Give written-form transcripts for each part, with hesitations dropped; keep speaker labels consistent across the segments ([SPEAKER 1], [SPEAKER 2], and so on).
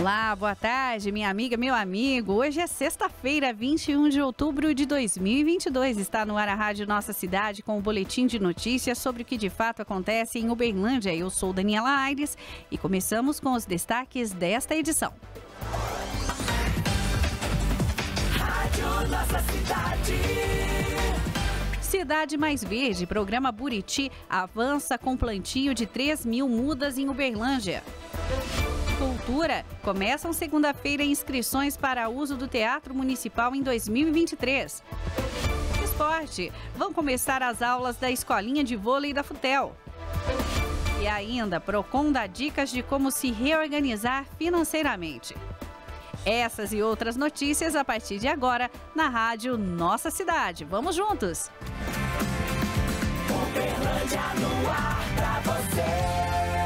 [SPEAKER 1] Olá, boa tarde, minha amiga, meu amigo. Hoje é sexta-feira, 21 de outubro de 2022. Está no ar a Rádio Nossa Cidade com o boletim de notícias sobre o que de fato acontece em Uberlândia. Eu sou Daniela Aires e começamos com os destaques desta edição. Rádio Nossa Cidade. Cidade Mais Verde, programa Buriti, avança com plantio de 3.000 mudas em Uberlândia. Cultura, começam segunda-feira inscrições para uso do Teatro Municipal em 2023. Esporte, vão começar as aulas da Escolinha de Vôlei da Futel. E ainda, Procon dá dicas de como se reorganizar financeiramente. Essas e outras notícias a partir de agora na Rádio Nossa Cidade. Vamos juntos! Uberlândia no ar pra você.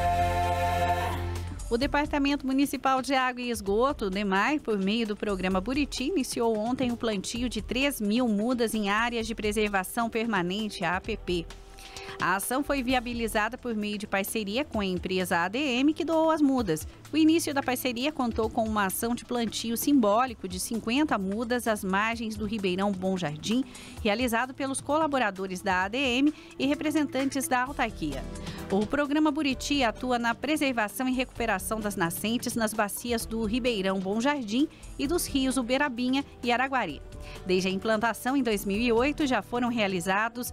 [SPEAKER 1] O Departamento Municipal de Água e Esgoto, DEMAI, por meio do programa Buriti, iniciou ontem o plantio de 3.000 mudas em áreas de preservação permanente, a APP. A ação foi viabilizada por meio de parceria com a empresa ADM, que doou as mudas. O início da parceria contou com uma ação de plantio simbólico de 50 mudas às margens do Ribeirão Bom Jardim, realizado pelos colaboradores da ADM e representantes da autarquia. O programa Buriti atua na preservação e recuperação das nascentes nas bacias do Ribeirão Bom Jardim e dos rios Uberabinha e Araguari. Desde a implantação em 2008, já foram realizados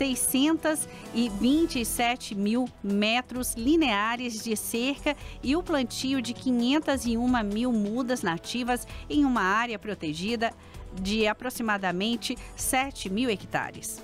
[SPEAKER 1] 627 mil metros lineares de cerca e o plantio de 501 mil mudas nativas em uma área protegida de aproximadamente 7 mil hectares.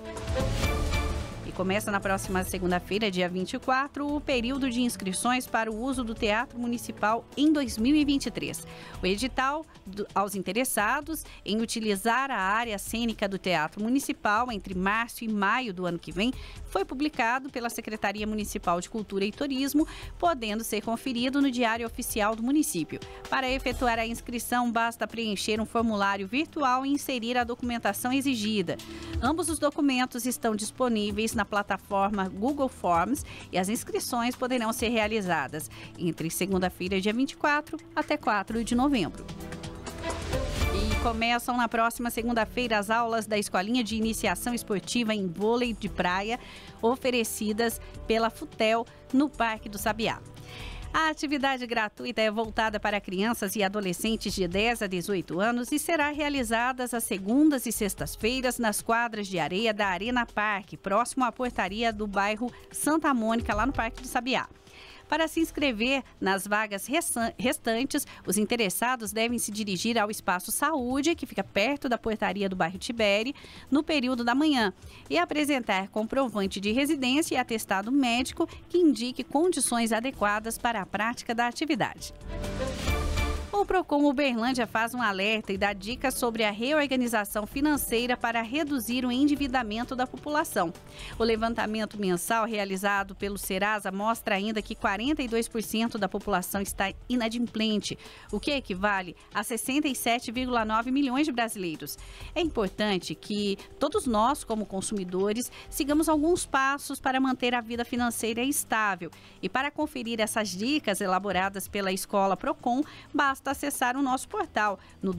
[SPEAKER 1] Começa na próxima segunda-feira, dia 24, o período de inscrições para o uso do Teatro Municipal em 2023. O edital aos interessados em utilizar a área cênica do Teatro Municipal entre março e maio do ano que vem foi publicado pela Secretaria Municipal de Cultura e Turismo, podendo ser conferido no Diário Oficial do município. Para efetuar a inscrição, basta preencher um formulário virtual e inserir a documentação exigida. Ambos os documentos estão disponíveis na plataforma Google Forms e as inscrições poderão ser realizadas entre segunda-feira, dia 24, até 4 de novembro. E começam na próxima segunda-feira as aulas da Escolinha de Iniciação Esportiva em Vôlei de Praia, oferecidas pela Futel no Parque do Sabiá. A atividade gratuita é voltada para crianças e adolescentes de 10 a 18 anos e será realizada às segundas e sextas-feiras nas quadras de areia da Arena Parque, próximo à portaria do bairro Santa Mônica, lá no Parque do Sabiá. Para se inscrever nas vagas restantes, os interessados devem se dirigir ao Espaço Saúde, que fica perto da portaria do bairro Tibere, no período da manhã, e apresentar comprovante de residência e atestado médico que indique condições adequadas para a prática da atividade. O Procon Uberlândia faz um alerta e dá dicas sobre a reorganização financeira para reduzir o endividamento da população. O levantamento mensal realizado pelo Serasa mostra ainda que 42% da população está inadimplente, o que equivale a 67,9 milhões de brasileiros. É importante que todos nós, como consumidores, sigamos alguns passos para manter a vida financeira estável. E para conferir essas dicas elaboradas pela Escola Procon, basta acessar o nosso portal no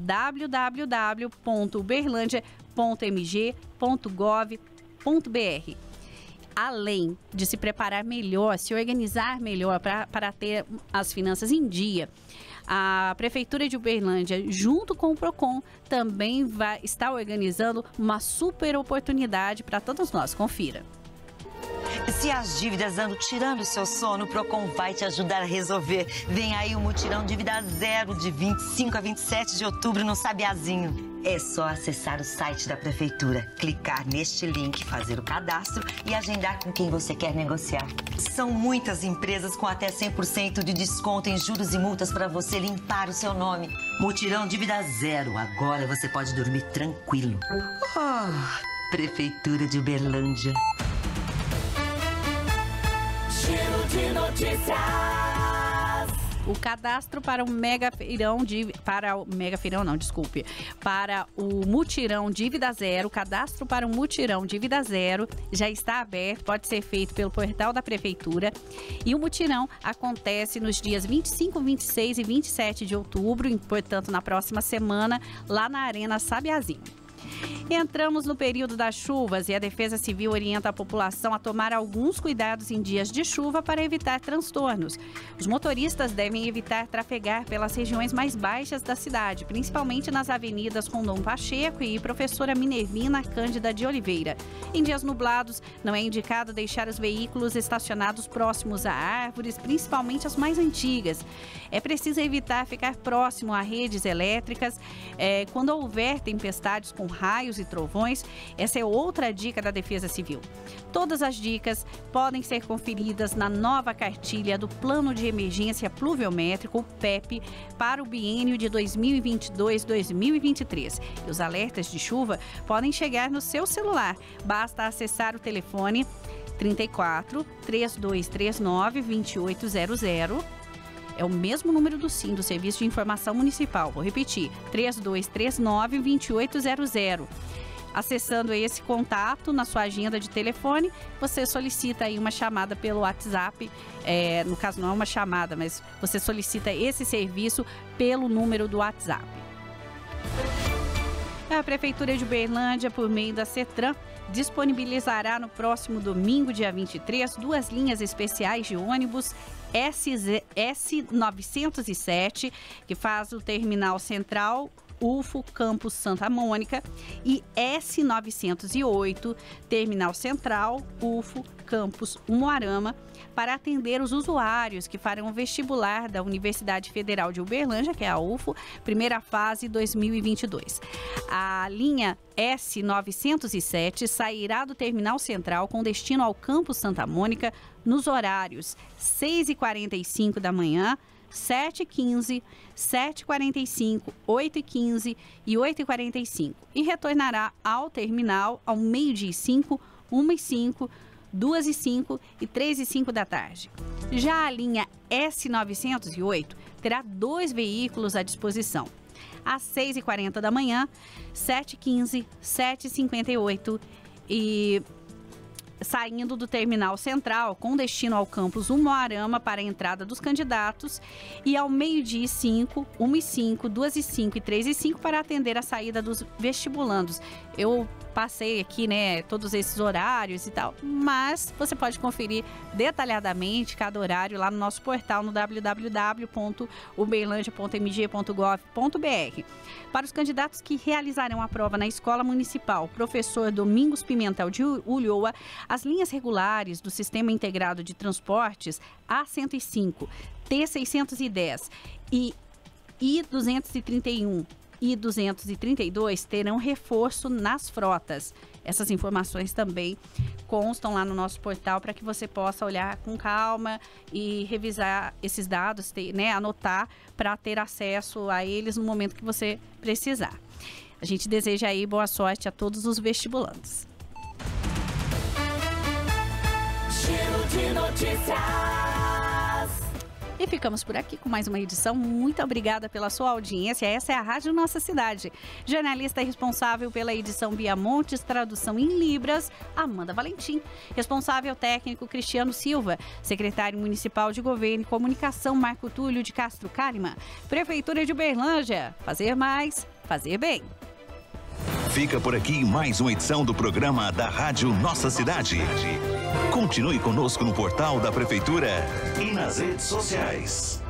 [SPEAKER 1] www.uberlandia.mg.gov.br. Além de se preparar melhor, se organizar melhor para ter as finanças em dia, a Prefeitura de Uberlândia, junto com o Procon, também está organizando uma super oportunidade para todos nós. Confira.
[SPEAKER 2] Se as dívidas andam tirando o seu sono, o Procon vai te ajudar a resolver. Vem aí o mutirão Dívida Zero de 25 a 27 de outubro no Sabiazinho. É só acessar o site da Prefeitura, clicar neste link, fazer o cadastro e agendar com quem você quer negociar. São muitas empresas com até 100% de desconto em juros e multas para você limpar o seu nome. Mutirão Dívida Zero. Agora você pode dormir tranquilo. Prefeitura de Uberlândia.
[SPEAKER 3] Giro de notícias.
[SPEAKER 1] O cadastro para o mutirão Dívida Zero, o cadastro para o mutirão Dívida Zero já está aberto, pode ser feito pelo portal da Prefeitura. E o mutirão acontece nos dias 25, 26 e 27 de outubro, portanto, na próxima semana, lá na Arena Sabiazinho. Entramos no período das chuvas e a Defesa Civil orienta a população a tomar alguns cuidados em dias de chuva para evitar transtornos. Os motoristas devem evitar trafegar pelas regiões mais baixas da cidade, principalmente nas avenidas Rondon Pacheco e Professora Minervina Cândida de Oliveira. Em dias nublados, não é indicado deixar os veículos estacionados próximos a árvores, principalmente as mais antigas. É preciso evitar ficar próximo a redes elétricas quando houver tempestades com raios e trovões. Essa é outra dica da Defesa Civil. Todas as dicas podem ser conferidas na nova cartilha do Plano de Emergência Pluviométrico, o PEP, para o biênio de 2022-2023. E os alertas de chuva podem chegar no seu celular. Basta acessar o telefone 34 3239 2800. É o mesmo número do SIM, do Serviço de Informação Municipal. Vou repetir, 3239-2800. Acessando esse contato na sua agenda de telefone, você solicita aí uma chamada pelo WhatsApp. No caso, não é uma chamada, mas você solicita esse serviço pelo número do WhatsApp. A Prefeitura de Uberlândia, por meio da CETRAN, disponibilizará no próximo domingo, dia 23, 2 linhas especiais de ônibus S907, que faz o terminal central UFO Campus Santa Mônica, e S908, terminal central UFO Campus Umuarama, para atender os usuários que farão o vestibular da Universidade Federal de Uberlândia, que é a UFO, primeira fase 2022. A linha S907 sairá do terminal central com destino ao Campus Santa Mônica nos horários 6h45 da manhã, 7h15, 7h45, 8h15 e 8h45. E retornará ao terminal ao meio-dia e 5, 1h05, 2h05 e 3h05 da tarde. Já a linha S908 terá 2 veículos à disposição. Às 6h40 da manhã, 7h15, 7h58 e saindo do terminal central com destino ao campus Umuarama para a entrada dos candidatos, e ao meio-dia e 5, 1h05, 2h05 e 3h05 para atender a saída dos vestibulandos. Eu passei aqui, todos esses horários e tal, mas você pode conferir detalhadamente cada horário lá no nosso portal no www.uberlandia.mg.gov.br. Para os candidatos que realizarão a prova na Escola Municipal Professor Domingos Pimentel de Ulloa, as linhas regulares do Sistema Integrado de Transportes A105, T610 e I231 e 232 terão reforço nas frotas. Essas informações também constam lá no nosso portal para que você possa olhar com calma e revisar esses dados, anotar para ter acesso a eles no momento que você precisar. A gente deseja aí boa sorte a todos os vestibulandos. Giro de notícias. E ficamos por aqui com mais uma edição. Muito obrigada pela sua audiência. Essa é a Rádio Nossa Cidade. Jornalista responsável pela edição Bia Montes, tradução em Libras, Amanda Valentim. Responsável técnico Cristiano Silva. Secretário Municipal de Governo e Comunicação Marco Túlio de Castro Kalimann. Prefeitura de Uberlândia. Fazer mais, fazer bem.
[SPEAKER 3] Fica por aqui mais uma edição do programa da Rádio Nossa Cidade. Continue conosco no portal da Prefeitura e nas redes sociais.